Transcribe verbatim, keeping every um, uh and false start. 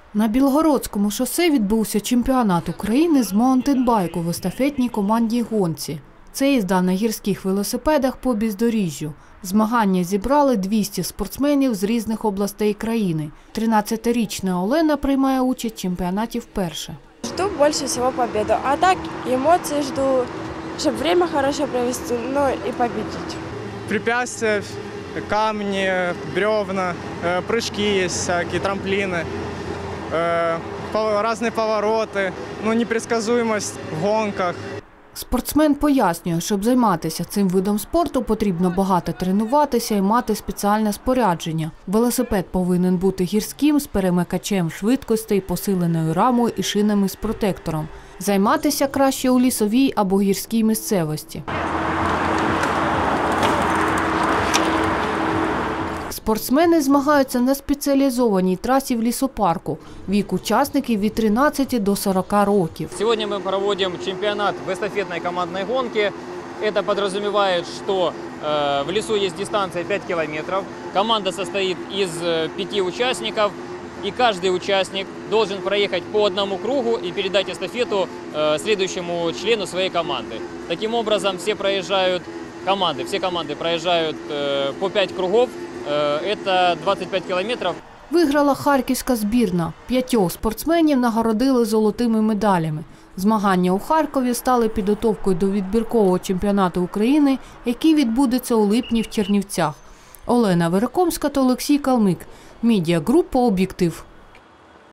На Білгородському шосе відбувся чемпіонат України з маунтинбайку в естафетній командній гонці. Це їзда на гірських велосипедах по бездоріжжю. Змагання зібрали двісті спортсменів з різних областей країни. тринадцятирічна Олена приймає участь в чемпіонаті вперше. Жду більше всього перемогу. А так емоції жду, щоб час хорошо провести, ну і победити. Препятствия, камни, бревна, прыжки есть всякие, трамплины, разные повороты, ну, непредсказуемость в гонках. Спортсмен пояснює, щоб займатися цим видом спорту, потрібно багато тренуватися і мати спеціальне спорядження. Велосипед повинен бути гірським, з перемикачем швидкостей, посиленою рамою і шинами з протектором. Займатися краще у лісовій або гірській місцевості. Спортсмени змагаються на спеціалізованій трасі в лісопарку. Вік учасників від тринадцяти до сорока років. Сьогодні ми проводимо чемпіонат в естафетній командній гонці. Це підрозуміває, що в лісу є дистанція п'ять кілометрів. Команда состоит из пяти участников. И каждый участник должен проехать по одному кругу и передать эстафету э, следующему члену своей команды. Таким образом, все проезжают команды, все команды проезжают э, по пять кругов, э, это двадцять п'ять кілометрів. Виграла харківська збірна. П'ятьох спортсменів нагородили золотими медалями. Змагання у Харкові стали підготовкою до відбіркового чемпіонату України, який відбудеться у липні в Чернівцях. Олена Верикомська та Олексій Калмик. Медіагрупа «Об'єктив».